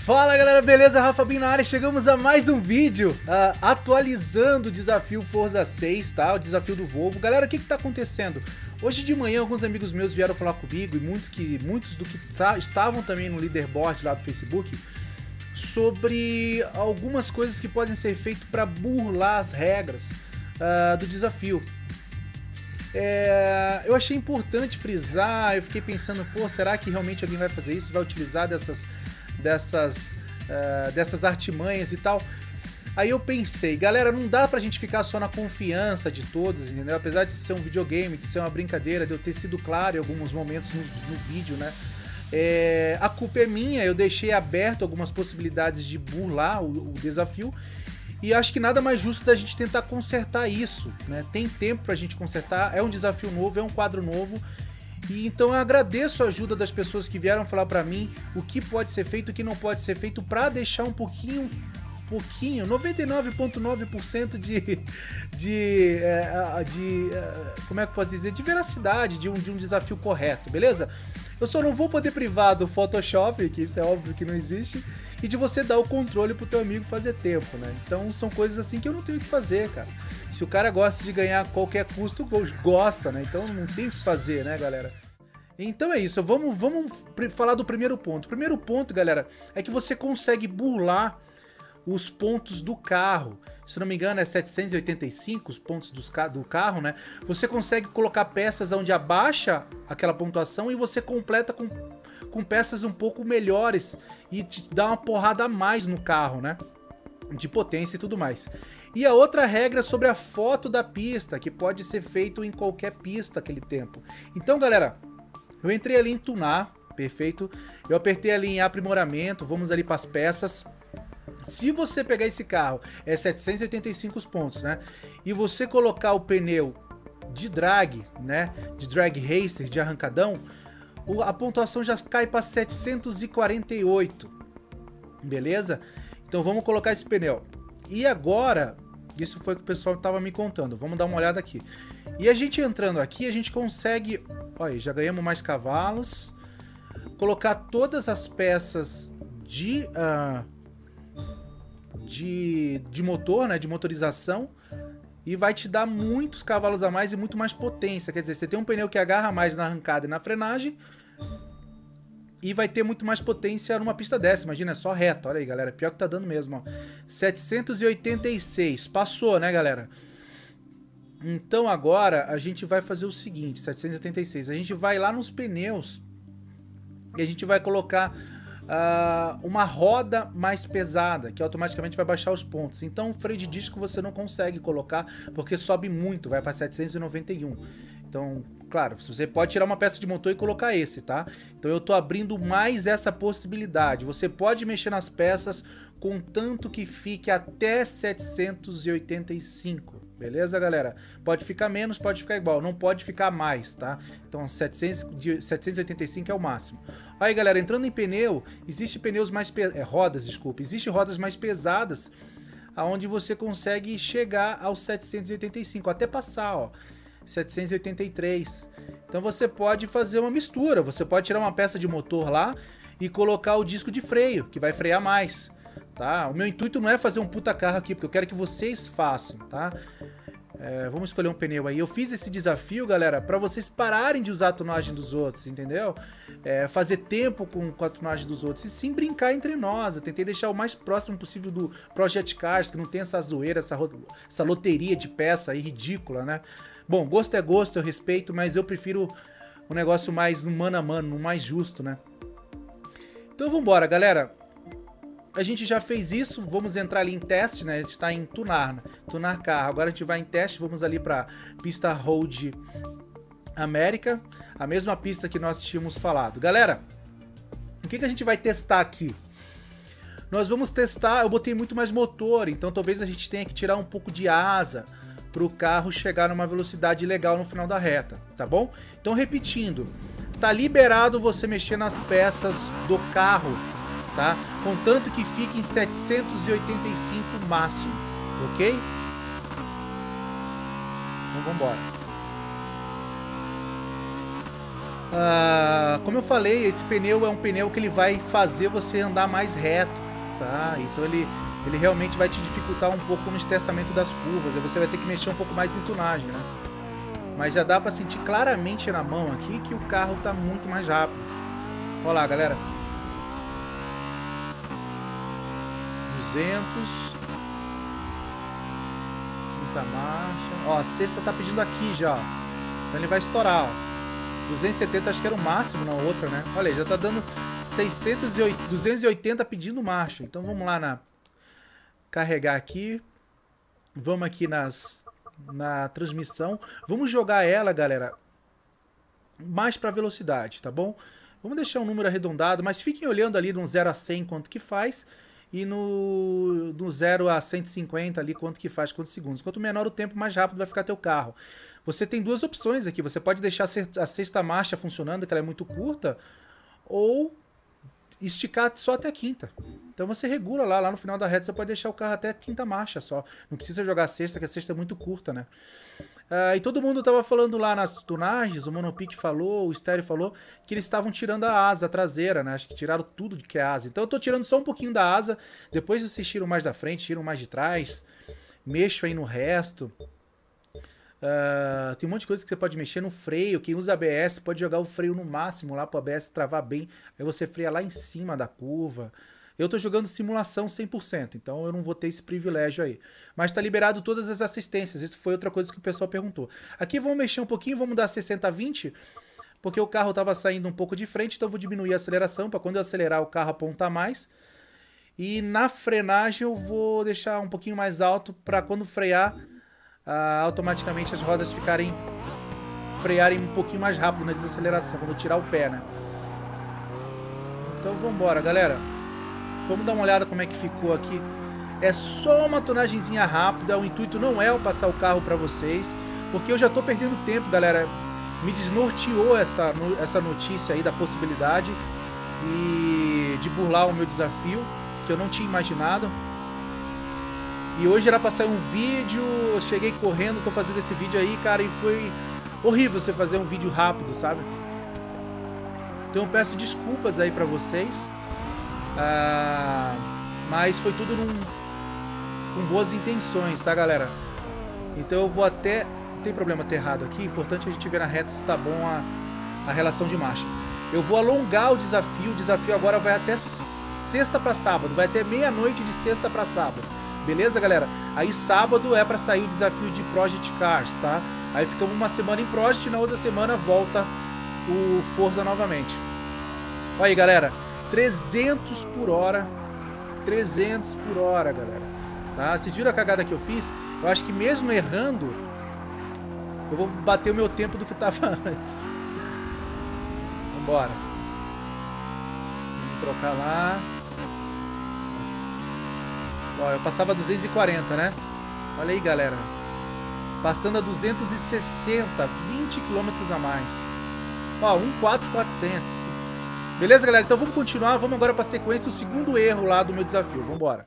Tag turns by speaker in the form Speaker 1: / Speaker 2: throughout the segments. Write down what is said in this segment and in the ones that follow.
Speaker 1: Fala galera, beleza? Rafa Bin na área, chegamos a mais um vídeo atualizando o desafio Forza 6, tá? O desafio do Volvo. Galera, o que tá acontecendo? Hoje de manhã alguns amigos meus vieram falar comigo e muitos do que estavam também no leaderboard lá do Facebook sobre algumas coisas que podem ser feitas para burlar as regras do desafio. Eu achei importante frisar, eu fiquei pensando, pô, será que realmente alguém vai fazer isso? Vai utilizar dessas artimanhas e tal? Aí eu pensei, galera, não dá pra gente ficar só na confiança de todos, entendeu? Apesar de ser um videogame, de ser uma brincadeira, de eu ter sido claro em alguns momentos no vídeo, né? A culpa é minha, eu deixei aberto algumas possibilidades de burlar o desafio. E acho que nada mais justo da gente tentar consertar isso, né? Tem tempo pra gente consertar, é um desafio novo, é um quadro novo. E então eu agradeço a ajuda das pessoas que vieram falar pra mim o que pode ser feito, o que não pode ser feito, pra deixar um pouquinho, 99,9% como é que eu posso dizer, de veracidade, de um desafio correto, beleza? Eu só não vou poder privar do Photoshop, que isso é óbvio que não existe, e de você dar o controle pro teu amigo fazer tempo, né? Então são coisas assim que eu não tenho o que fazer, cara. Se o cara gosta de ganhar a qualquer custo, gosta, né? Então não tem o que fazer, né, galera? Então é isso, vamos falar do primeiro ponto. O primeiro ponto, galera, é que você consegue burlar os pontos do carro. Se não me engano é 785 os pontos do carro, né? Você consegue colocar peças onde abaixa aquela pontuação e você completa com peças um pouco melhores e te dá uma porrada a mais no carro, né? De potência e tudo mais. E a outra regra é sobre a foto da pista, que pode ser feito em qualquer pista aquele tempo. Então, galera, eu entrei ali em tunar, perfeito? Eu apertei ali em aprimoramento, vamos ali para as peças. Se você pegar esse carro, é 785 os pontos, né? E você colocar o pneu de drag, né? De drag racer, de arrancadão, a pontuação já cai para 748, beleza? Então vamos colocar esse pneu. E agora, isso foi o que o pessoal estava me contando, vamos dar uma olhada aqui. E a gente entrando aqui, a gente consegue, olha, já ganhamos mais cavalos, colocar todas as peças de motor, né, de motorização, e vai te dar muitos cavalos a mais e muito mais potência. Quer dizer, você tem um pneu que agarra mais na arrancada e na frenagem e vai ter muito mais potência numa pista dessa. Imagina, é só reto. Olha aí, galera, pior que tá dando mesmo, ó. 786, passou, né, galera? Então agora a gente vai fazer o seguinte, 786, a gente vai lá nos pneus e a gente vai colocar uma roda mais pesada, que automaticamente vai baixar os pontos. Então o freio de disco você não consegue colocar, porque sobe muito, vai para 791. Então, claro, você pode tirar uma peça de motor e colocar esse, tá? Então eu tô abrindo mais essa possibilidade. Você pode mexer nas peças contanto que fique até 785. Beleza, galera? Pode ficar menos, pode ficar igual, não pode ficar mais, tá? Então 785 é o máximo. Aí, galera, entrando em pneu, existe pneus mais rodas, desculpa, existe rodas mais pesadas, aonde você consegue chegar aos 785, até passar, ó, 783. Então você pode fazer uma mistura, você pode tirar uma peça de motor lá e colocar o disco de freio, que vai frear mais, tá? O meu intuito não é fazer um puta carro aqui, porque eu quero que vocês façam, tá? Vamos escolher um pneu aí. Eu fiz esse desafio, galera, para vocês pararem de usar a tunagem dos outros, entendeu? Fazer tempo com a tunagem dos outros e sim brincar entre nós. Eu tentei deixar o mais próximo possível do Project Cars, que não tem essa zoeira, essa loteria de peça aí ridícula, né? Bom, gosto é gosto, eu respeito, mas eu prefiro um negócio mais no mano a mano, no mais justo, né? Então vambora, galera. A gente já fez isso, vamos entrar ali em teste, né? A gente está em tunar, né? Tunar carro. Agora a gente vai em teste, vamos ali para pista Road América, a mesma pista que nós tínhamos falado. Galera, o que a gente vai testar aqui? Nós vamos testar, eu botei muito mais motor, então talvez a gente tenha que tirar um pouco de asa para o carro chegar numa velocidade legal no final da reta, tá bom? Então repetindo, tá liberado você mexer nas peças do carro, tá? Contanto que fique em 785 máximo, ok? Então vamos embora. Como eu falei, esse pneu é um pneu que ele vai fazer você andar mais reto, tá? Então ele realmente vai te dificultar um pouco no estressamento das curvas, aí você vai ter que mexer um pouco mais em tunagem, né? Mas já dá pra sentir claramente na mão aqui que o carro tá muito mais rápido. Olha lá, galera. 200. Quinta marcha. Ó, a sexta tá pedindo aqui já, ó. Então ele vai estourar, ó. 270 acho que era o máximo na outra, né? Olha aí, já tá dando 280 pedindo marcha. Então vamos lá carregar aqui. Vamos aqui na transmissão. Vamos jogar ela, galera, mais para velocidade, tá bom? Vamos deixar um número arredondado, mas fiquem olhando ali no 0 a 100 quanto que faz e no 0 a 150 ali quanto que faz, quantos segundos. Quanto menor o tempo, mais rápido vai ficar teu carro. Você tem duas opções aqui. Você pode deixar a sexta marcha funcionando, que ela é muito curta, ou esticar só até a quinta. Então você regula lá no final da reta, você pode deixar o carro até a quinta marcha só. Não precisa jogar a sexta, que a sexta é muito curta, né? E todo mundo tava falando lá nas tunagens, o Monopic falou, o Stereo falou, que eles estavam tirando a asa traseira, né? Acho que tiraram tudo de que é asa. Então eu tô tirando só um pouquinho da asa, depois vocês tiram mais da frente, tiram mais de trás, mexo aí no resto. Tem um monte de coisa que você pode mexer no freio. Quem usa ABS pode jogar o freio no máximo lá para o ABS travar bem. Aí você freia lá em cima da curva. Eu tô jogando simulação 100%, então eu não vou ter esse privilégio aí. Mas tá liberado todas as assistências. Isso foi outra coisa que o pessoal perguntou. Aqui vamos mexer um pouquinho, vamos dar 60-20, porque o carro estava saindo um pouco de frente, então eu vou diminuir a aceleração para quando eu acelerar o carro apontar mais. E na frenagem eu vou deixar um pouquinho mais alto para quando frear, automaticamente as rodas frearem um pouquinho mais rápido na desaceleração, quando eu tirar o pé, né? Então vamos embora, galera. Vamos dar uma olhada como é que ficou aqui. É só uma tonagenzinha rápida, o intuito não é eu passar o carro para vocês, porque eu já tô perdendo tempo, galera. Me desnorteou essa notícia aí da possibilidade de burlar o meu desafio, que eu não tinha imaginado. E hoje era pra sair um vídeo, eu cheguei correndo, tô fazendo esse vídeo aí, cara, e foi horrível você fazer um vídeo rápido, sabe? Então eu peço desculpas aí pra vocês, mas foi tudo com boas intenções, tá, galera? Então eu vou até... Não tem problema ter errado aqui, importante a gente ver na reta se tá bom a relação de marcha. Eu vou alongar o desafio agora vai até sexta pra sábado, vai até meia-noite de sexta pra sábado. Beleza, galera? Aí sábado é pra sair o desafio de Project Cars, tá? Aí ficamos uma semana em Project e na outra semana volta o Forza novamente. Olha aí, galera. 300 por hora. 300 por hora, galera. Tá? Vocês viram a cagada que eu fiz? Eu acho que mesmo errando, eu vou bater o meu tempo do que tava antes. Vambora. Vamos trocar lá. Ó, eu passava 240, né? Olha aí, galera. Passando a 260, 20 km a mais. Ó, 1.4.400. Beleza, galera? Então vamos continuar. Vamos agora para a sequência, o segundo erro lá do meu desafio. Vambora.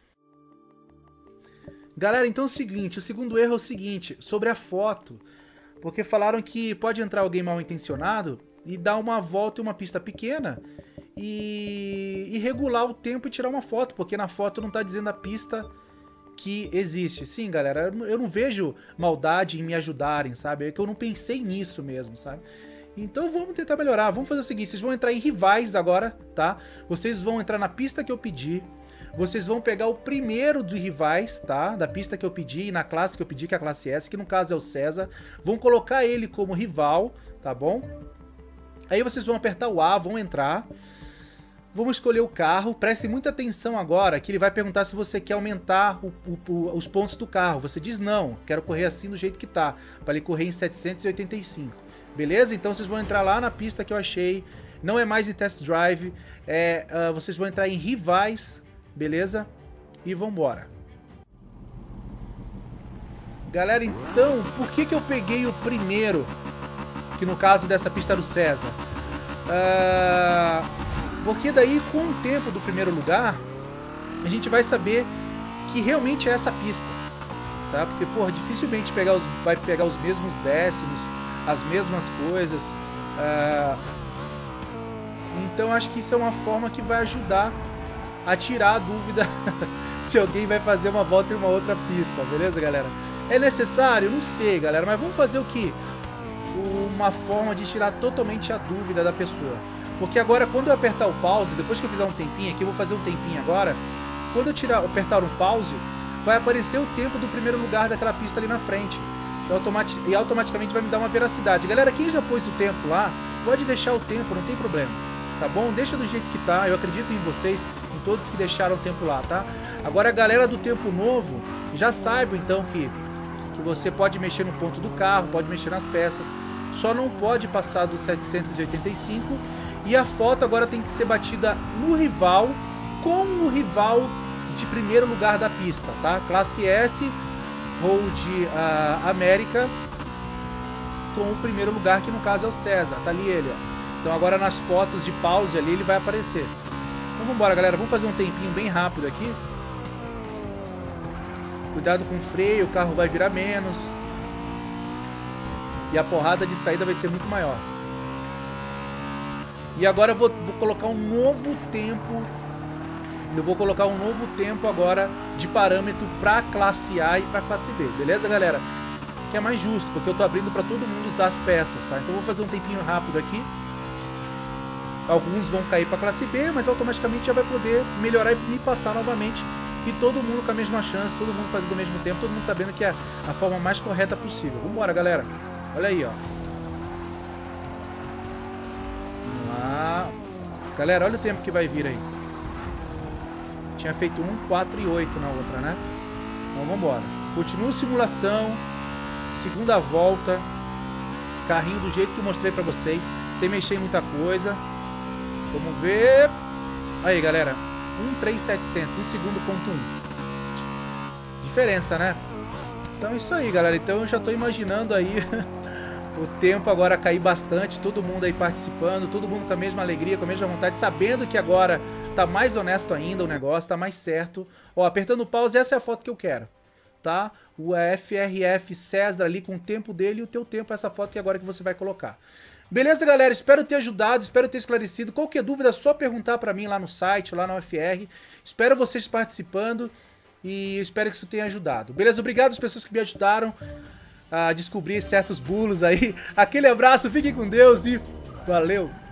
Speaker 1: Galera, então é o seguinte. O segundo erro é o seguinte. Sobre a foto. Porque falaram que pode entrar alguém mal intencionado e dar uma volta em uma pista pequena e regular o tempo e tirar uma foto, porque na foto não tá dizendo a pista que existe. Sim, galera, eu não vejo maldade em me ajudarem, sabe? É que eu não pensei nisso mesmo, sabe? Então vamos tentar melhorar. Vamos fazer o seguinte, vocês vão entrar em rivais agora, tá? Vocês vão entrar na pista que eu pedi. Vocês vão pegar o primeiro de rivais, tá? Da pista que eu pedi e na classe que eu pedi, que é a classe S, que no caso é o César. Vão colocar ele como rival, tá bom? Aí vocês vão apertar o A, vão entrar. Vamos escolher o carro. Prestem muita atenção agora, que ele vai perguntar se você quer aumentar os pontos do carro. Você diz não, quero correr assim do jeito que tá, para ele correr em 785. Beleza? Então vocês vão entrar lá na pista que eu achei. Não é mais em test drive. Vocês vão entrar em rivais. Beleza? E vambora. Galera, então, por que eu peguei o primeiro? Que no caso dessa pista era o César. Porque daí, com o tempo do primeiro lugar, a gente vai saber que realmente é essa pista. Tá? Porque, porra, dificilmente vai pegar os mesmos décimos, as mesmas coisas. Então acho que isso é uma forma que vai ajudar a tirar a dúvida se alguém vai fazer uma volta em uma outra pista, beleza, galera? É necessário? Não sei, galera, mas vamos fazer o quê? Uma forma de tirar totalmente a dúvida da pessoa. Porque agora, quando eu apertar o pause, depois que eu fizer um tempinho aqui, eu vou fazer um tempinho agora, quando eu apertar um pause, vai aparecer o tempo do primeiro lugar daquela pista ali na frente. E automaticamente vai me dar uma veracidade. Galera, quem já pôs o tempo lá, pode deixar o tempo, não tem problema. Tá bom? Deixa do jeito que tá, eu acredito em vocês, em todos que deixaram o tempo lá, tá? Agora a galera do tempo novo, já saiba então que você pode mexer no ponto do carro, pode mexer nas peças, só não pode passar dos 785 e a foto agora tem que ser batida no rival, com o rival de primeiro lugar da pista, tá? Classe S, Road América, com o primeiro lugar, que no caso é o César, tá ali ele, ó. Então agora nas fotos de pause ali ele vai aparecer. Então vamos embora, galera, vamos fazer um tempinho bem rápido aqui. Cuidado com o freio, o carro vai virar menos. E a porrada de saída vai ser muito maior. E agora eu vou colocar um novo tempo. Eu vou colocar um novo tempo agora de parâmetro para classe A e para classe B. Beleza, galera? Que é mais justo, porque eu tô abrindo para todo mundo usar as peças, tá? Então eu vou fazer um tempinho rápido aqui. Alguns vão cair para classe B, mas automaticamente já vai poder melhorar e me passar novamente. E todo mundo com a mesma chance, todo mundo fazendo ao mesmo tempo, todo mundo sabendo que é a forma mais correta possível. Vambora, galera. Olha aí, ó. Vamos lá. Galera, olha o tempo que vai vir aí. Tinha feito 1, 4 e 8 na outra, né? Então vambora. Continua simulação. Segunda volta. Carrinho do jeito que eu mostrei pra vocês. Sem mexer em muita coisa. Vamos ver. Aí, galera. 13700, 1 segundo, ponto 1. Diferença, né? Então é isso aí, galera. Então eu já tô imaginando aí o tempo agora cair bastante. Todo mundo aí participando. Todo mundo com a mesma alegria, com a mesma vontade. Sabendo que agora tá mais honesto ainda o negócio. Tá mais certo. Ó, apertando o pause, essa é a foto que eu quero. Tá? O FRF César ali com o tempo dele e o teu tempo. Essa foto que agora que você vai colocar. Beleza, galera? Espero ter ajudado, espero ter esclarecido. Qualquer dúvida é só perguntar pra mim lá no site, lá na UFR. Espero vocês participando e espero que isso tenha ajudado. Beleza? Obrigado às pessoas que me ajudaram a descobrir certos bulos aí. Aquele abraço, fiquem com Deus e valeu!